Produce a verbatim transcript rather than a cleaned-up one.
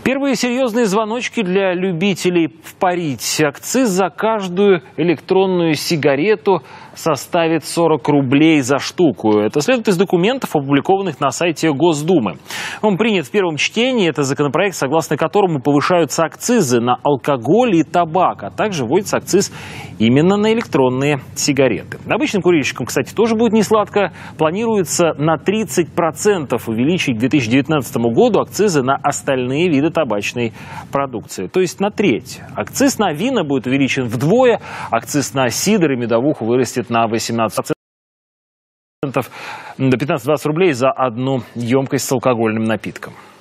Первые серьезные звоночки для любителей впарить. Акциз за каждую электронную сигарету составит сорок рублей за штуку. Это следует из документов, опубликованных на сайте Госдумы. Он принят в первом чтении. Это законопроект, согласно которому повышаются акцизы на алкоголь и табак, а также вводится акциз именно на электронные сигареты. Обычным курильщикам, кстати, тоже будет несладко. Планируется на тридцать процентов увеличить к две тысячи девятнадцатому году акцизы на остальные виды табачной продукции. То есть на треть. Акциз на вина будет увеличен вдвое, акциз на сидр и медовуху вырастет на восемнадцать процентов, до пятнадцати-двадцати рублей за одну емкость с алкогольным напитком.